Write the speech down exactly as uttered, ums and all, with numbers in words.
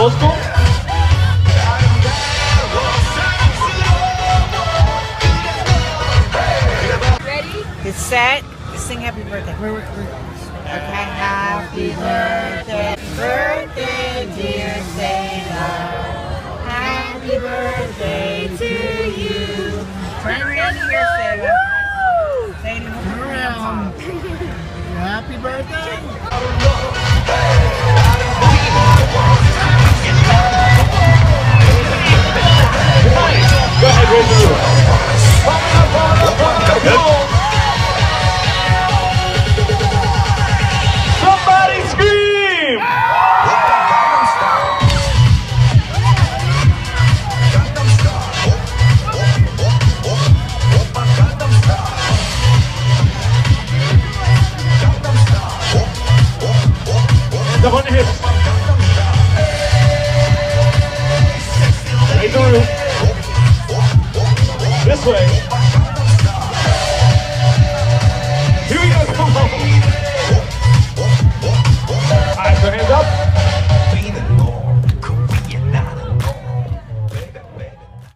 old school? Ready? It's set. Let's sing happy birthday. Wait, wait, wait. Okay, happy birthday, birthday, dear Sailor. Happy birthday to you. Turn around here, Sailor. Sailor, turn around. Happy birthday. Go ahead, Richard. Somebody scream! Hands up on your hips. Make the room. This way.